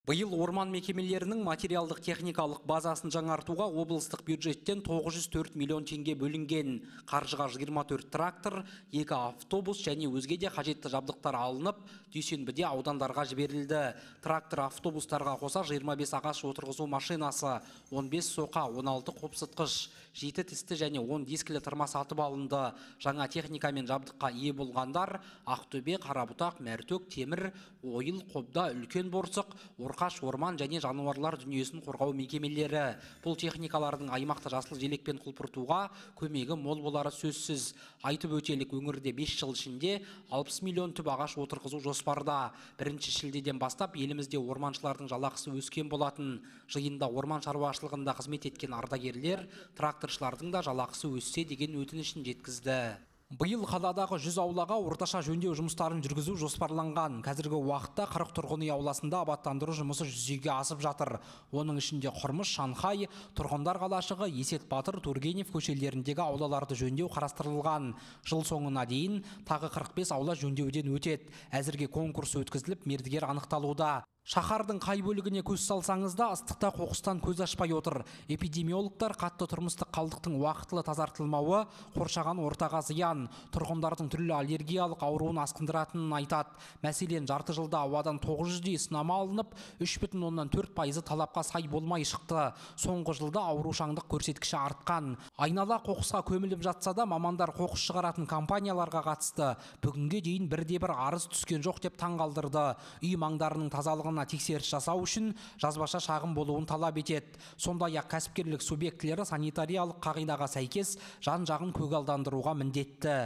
Биыл орман мекемелерінің материалдық техникалық базасын жаңартуға облыстық бюджеттен 904 миллион теңге бөлінген. Қаржыға 24 трактор, 2 автобус және өзге де қажетті жабдықтар алынып, дүйсенбіде аудандарға жіберілді. Трактор автобустарға қоса 25 ағаш отырғызу машинасы, 15 соқа, 16 қопсытқыш, 7 тісті және 10 дискілі тырма сатып алынды. Жаңа техника мен жабдыққа ие болғандар Ақтөбе, Қарабұтақ, Мәртөк, Темір, Ойыл, Қобда, Үлкен Борсық, Орқаш, орман және жануарлар дүниесін қорғау мекемелері. Бұл техникалардың аймақты жасыл желекпен құлпыртуға көмегі мол болары сөзсіз. Айтып өтелік, өңірде 5 жыл ішінде 60 миллион түп ағаш отырғызу жоспарда. 1 шілдеден бастап елімізде орманшылардың жалақысы өскен болатын. Жиында орман шаруашылығында қызмет еткен ардагерлер, тракторшылардың да жалақысы өссе деген өтінішін жеткізді. Биыл қаладағы 100 аулаға орташа жөндеу жұмыстарын жүргізу жоспарланған. Қазіргі уақытта 40 тұрғын үй ауласында абаттандыру жұмысы жүзеге асып жатыр. Оның ішінде Құрмыш, Шанхай, Тұрғындар қалашығы, Есет Батыр, Тургенев көшелеріндегі аулаларды жөндеу қарастырылған. Жыл соңына дейін тағы 45 аула жөндеуден өтеді. Әзірге конкурс өткізіліп, мердігер анықталуда. Шаһардың қай бөлігіне көз салсаңыз да ыстықта қоқыстан көз ашпай отыр. Эпидемиологтар қатты тұрмыстық қалдықтың уақытылы тазартылмауы қоршаған ортаға зиян, тұрғындардың түрлі аллергиялық ауруын асқындыратынын айтады. Мәселен, жарты жылда ауадан 900-дей сынама алынып, 3,4% талапқа сай болмай шықты. Соңғы жылда аурушаңдық көрсеткіші артқан. Айнала қоқысқа көміліп жатса да, мамандар қоқыс шығаратын компанияларға қатысты бүгінге дейін бірде-бір арыз түскен жоқ деп таңғалдырды. Үй маңдарының тазалығын тексеріс жасау үшін жазбаша шағым болуын талап етеді. Сондай-ақ кәсіпкерлік субъектілері санитариялық қағидаға сәйкес жан-жағын көгалдандыруға міндетті.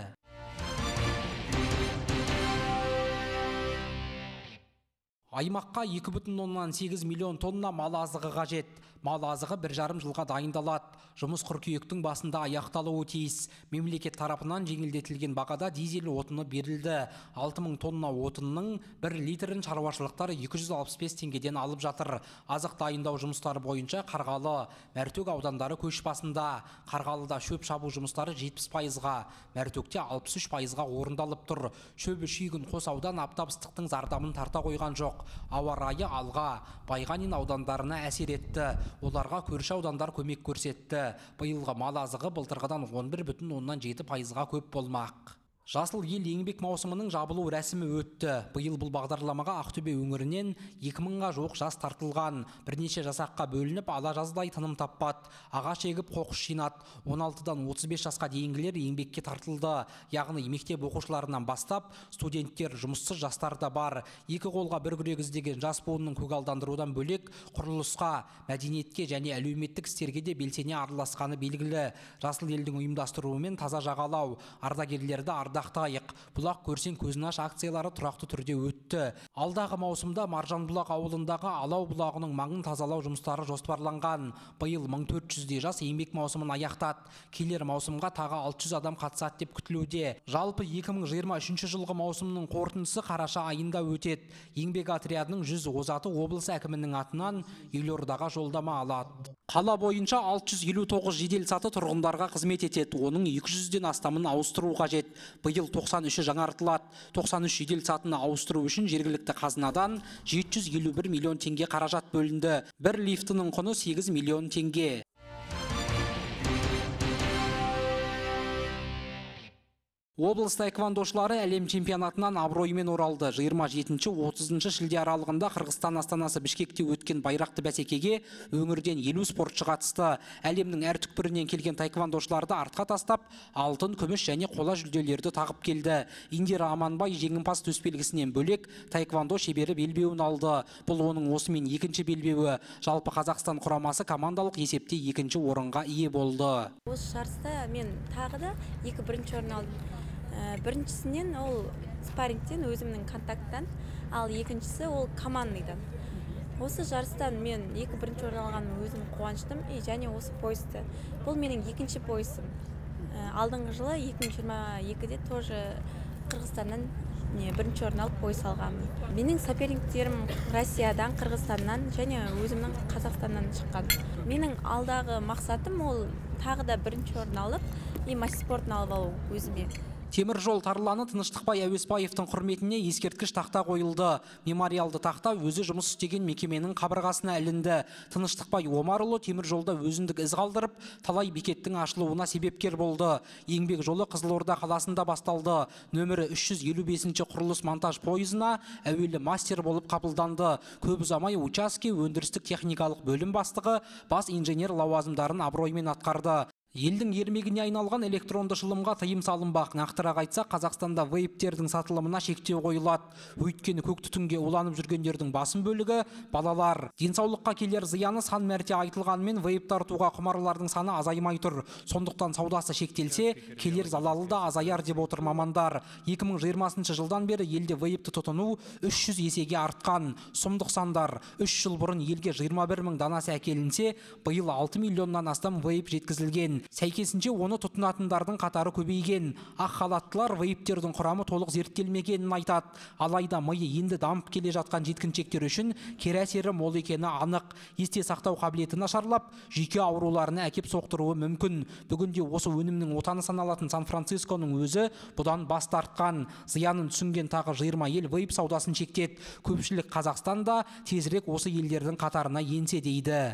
Аймаққа 2,8 миллион тонна мал азығы қажет. Мал азығы 1,5 жылға дайындалады. Жұмыс қыркүйектің басында аяқталуы тиіс. Мемлекет тарапынан жеңілдетілген бағада дизель отыны берілді. 6000 тонна отынның 1 литрін шаруашылықтар 265 теңгеден алып жатыр. Азық дайындау жұмыстары бойынша Қарғалы, Мәртөк аудандары көш басында. Қарғалыда шөп шабу жұмыстары 70%-ға, Мәртөкте 63%-ға орындалып тұр. Шөбі шүйгін қос аудан аптап ыстықтың зардабын тарта қойған жоқ. Ауа райы Алға, Байғанин аудандарына әсер етті. Оларға көрші аудандар көмек көрсетті. Биылғы мал азығы былтырғыдан 11,7%-ға көп болмақ. Жасыл ел еңбек маусымының жабылу рәсімі өтті. Биыл бұл бағдарламаға Ақтөбе өңірінен 2000-ға жуық жас тартылған. Бірнеше жасаққа бөлініп, ала жаздай тыным таппады. Ағаш егіп қоқыс жинады. 16-дан 35 жасқа дейінгілер еңбекке тартылды. Яғни мектеп оқушыларынан бастап, студенттер, жұмыссыз жастар да бар. Екі қолға бір күрек іздеген жас буынның көгалдандырудан бөлек, құрылысқа, мәдениетке және әлеуметтік істерге де белсене араласқаны белгілі. Жасыл елдің ұйымдастыруымен таза жағалау, ардагерлерді ардақтайық, бұлақ көрсең көзін аш акциялары тұрақты түрде өтті. Алдағы маусымда Маржанбұлақ ауылындағы Алау бұлағының маңын тазалау жұмыстары жоспарланған. Биыл 1400-дей жас еңбек маусымын аяқтады. Келер маусымға тағы 600 адам қатысады деп күтілуде. Жалпы 2023 жылғы маусымның қорытындысы қараша айында өтеді. Еңбек отрядының 100 озаты облыс әкімінің атынан елордаға жолдама алады. Қала бойынша 659 жедел саты тұрғындарға қызмет етеді. Оның 200-ден астамын ауыстыру қажет. Биыл 93-і жаңартылады. 93 жедел сатыны ауыстыру үшін жергілікті қазынадан 751 миллион теңге қаражат бөлінді. Bir лифтінің құны 8 миллион теңге. Облыс таеквондошылары әлем чемпионатынан абыроймен оралды. 27-30 шілде аралығында Қырғызстан астанасы Бішкекте өткен байрақты бәсекеге өңірден 50 спортшы қатысты. Әлемнің әр түкпірінен келген таеквондошыларды артқа тастап, алтын, күміс және қола жүлделерді тағып келді. Индира Аманбай жеңімпаз төсбелгісінен бөлек таеквондо шебері белбеуін алды. Бұл оның осымен екінші белбеуі. Жалпы Қазақстан құрамасы командалық есепте екінші орынға ие болды. Осы жарыста мен тағы да бірінші орын алдым. Біріншісінен ол спаррингтен, өзімнің контакттан, ал екіншісі ол командныйдан. Осы жарыстан мен бірінші орын алғаным өзім қуаныштым, және осы поясты. Бұл менің екінші поясым. Алдыңғы жылы 2022-де тоже Қырғызстаннан бірінші орын алып пояс алғанмын. Менің соперниктерім Россиядан, Қырғызстаннан және өзімнің Қазақстаннан шыққан. Менің алдағы мақсатым ол тағы да бірінші орын алып, мастер спортын алып алу өзіме. Темір жол тарланы Тыныштықбай Әуесбаевтың құрметіне ескерткіш тақта қойылды. Мемориалды тақта өзі жұмыс істеген мекеменің қабырғасына ілінді. Тыныштықбай Омарұлы темір жолда өзіндік із қалдырып, талай бекеттің ашылуына себепкер болды. Еңбек жолы Қызылорда қаласында басталды. Нөмірі 355-ші құрылыс монтаж пойызына әуелі мастер болып қабылданды. Көп ұзамай учаске өндірістік техникалық бөлім бастығы, бас инженер лауазымдарын абыроймен атқарды. Елдің ермегіне айналған электронды шылымға тыйым салынбақ. Нақтырақ айтса, Қазақстанда вейптердің сатылымына шектеу қойылады. Өйткені көк түтінге уланып жүргендердің басым бөлігі балалар. Денсаулыққа келер зияны сан мәрте айтылғанымен, вейп тартуға құмарлардың саны азаймай тұр. Сондықтан саудасы шектелсе, келер залалы да азаяр деп отыр мамандар. 2020 жылдан бері елде вейпті тұтыну 300 есеге артқан. Сұмдық сандар: 3 жыл бұрын елге 21 мың данасы әкелінсе, биыл 6 миллионнан астам вейп жеткізілген. Сәйкесінше оны тұтынатындардың қатары көбейген. Ақ халаттылар вейптердің құрамы толық зерттелмегенін айтады. Алайда миы енді дамып келе жатқан жеткіншектер үшін кері әсері мол екені анық. Есте сақтау қабілеті нашарлап, жүйке ауруларына әкеп соқтыруы мүмкін. Бүгінде осы өнімнің отаны саналатын Сан-Францисконың өзі бұдан бас тартқан. Зиянын түсінген тағы 20 ел вейп саудасын шектеді. Көпшілік Қазақстанда тезірек осы елдердің қатарына енсе дейді.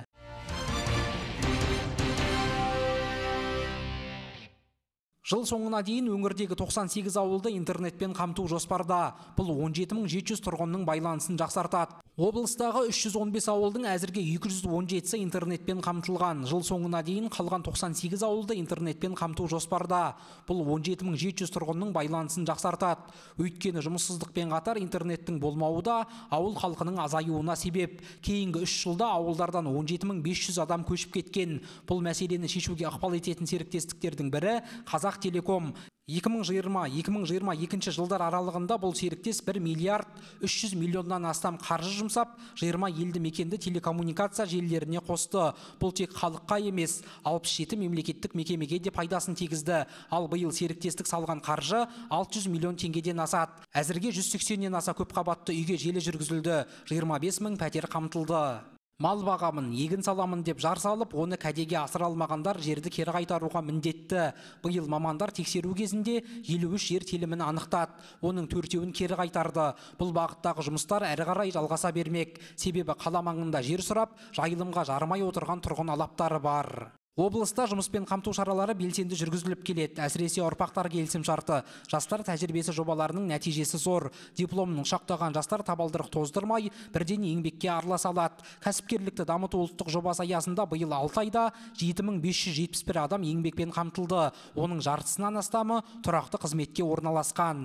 Жыл соңына дейін өңірдегі 98 ауылды интернетпен қамту жоспарда. Бұл 17.700 тұрғынның байланысын жақсартады. Облыстағы 315 ауылдың әзірге 217-сі интернетпен қамтылған. Жыл соңына дейін қалған 98 ауылды интернетпен қамту жоспарда. Бұл 17.700 тұрғынның байланысын жақсартады. Өйткені жұмыссыздықпен қатар интернеттің болмауы да ауыл халқының азаюына себеп. Кейінгі 3 жылда ауылдардан 17.500 адам көшіп кеткен. Бұл мәселені шешуге ықпал ететін серіктестіктердің бірі Қазақ Телеком. 2020-2022 жылдар аралығында бұл серіктес 1 миллиард 300 миллионнан астам қаржы жұмсап, 20 елді мекенді телекоммуникация желілеріне қосты. Бұл тек халыққа емес, 67 мемлекеттік мекемеге де пайдасын тигізді. Ал биыл серіктестік салған қаржы 600 миллион теңгеден асады. Әзірге 180-нен аса көп қабатты үйге желі жүргізілді. 25 мың пәтер қамтылды. Мал бағамын, егін саламын деп жар салып, оны кәдеге асыра алмағандар жерді кері қайтаруға міндетті. Биыл мамандар тексеру кезінде 53 жер телімін анықтады. Оның 4-еуін кері қайтарды. Бұл бағыттағы жұмыстар әрі қарай жалғаса бермек. Себебі қала маңында жер сұрап, жайылымға жарымай отырған тұрғын алаптары бар. Облыста жұмыспен қамту шаралары белсенді жүргізіліп келеді. Әсіресе ұрпақтар келісім шарты, жастар тәжірибесі жобаларының нәтижесі зор. Дипломын ұшақтаған жастар табалдырық тоздырмай, бірден еңбекке араласа алады. Кәсіпкерлікті дамыту ұлттық жобасы аясында биыл 6 айда 7571 адам еңбекпен қамтылды. Оның жартысынан астамы тұрақты қызметке орналасқан.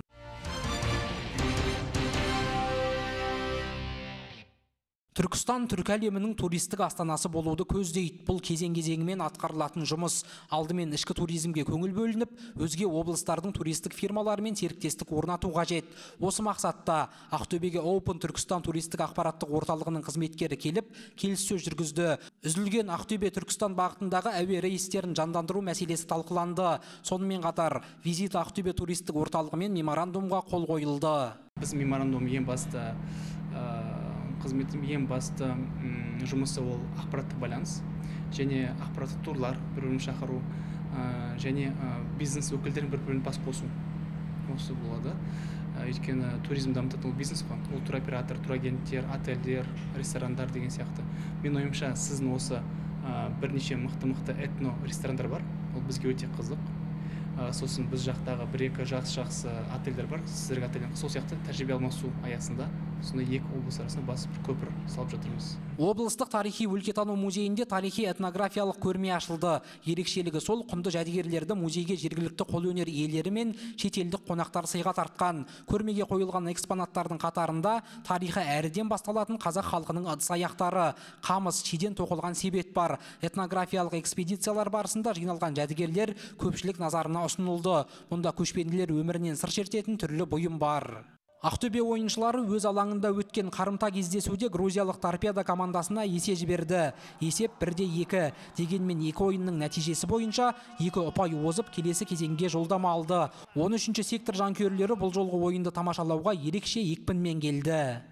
Түркістан түркі әлемінің туристік астанасы болуды көздейді. Бұл кезең-кезеңімен атқарылатын жұмыс. Алдымен ішкі туризмге көңіл бөлініп, өзге облыстардың туристік фирмаларымен серіктестік орнату қажет. Осы мақсатта Ақтөбеге Open Түркістан туристік ақпараттық орталығының қызметкері келіп, келіссөз жүргізді. Үзілген Ақтөбе-Түркістан бағытындағы әуе рейстерін жандандыру мәселесі талқыланды. Сонымен қатар Визит Ақтөбе туристік орталығымен меморандумға қол қойылды. Біз меморандум ең басты қызметім ең басты жұмысы ол ақпараттық байланыс және ақпараттық турлар бір-бірін шақыру және бизнес өкілдерін бір-бірін бас қосу. Осы болады. Өйткені туризм дамытатын ол бизнес қой. Ол туроператор, турагенттер, отельдер, ресторандар деген сияқты. Мен ойымша сіздің осы бірнеше мықты этно ресторандар бар. Ол бізге өте қызық. Сосын біз жақтағы бір-екі жақсы отельдер бар. Сіздерге отельден сол сияқты тәжірибе алмасу аясында сонда екі облыс арасында бас бір көпір салып жатырмыз. Облыстық тарихи өлкетану музейінде тарихи этнографиялық көрме ашылды. Ерекшелігі сол, құнды жәдігерлерді музейге жергілікті қолөнер иелері мен шетелдік қонақтар сыйға тартқан. Көрмеге қойылған экспонаттардың қатарында тарихы әріден басталатын қазақ халқының ыдыс-аяқтары, қамыс, шиден тоқылған себет бар. Этнографиялық экспедициялар барысында жиналған жәдігерлер көпшілік назарына ұсынылды. Мұнда көшпенділер өмірінен сыр шертетін түрлі бұйым бар. Ақтөбе ойыншылары өз алаңында өткен қарымта кездесуде грузиялық торпедо командасына есе жіберді. Есеп 1-2. Дегенмен екі ойынның нәтижесі бойынша 2 ұпай озып келесі кезеңге жолдама алды. 13-ші сектор жанкүйерлері бұл жолғы ойынды тамашалауға ерекше екпінмен келді.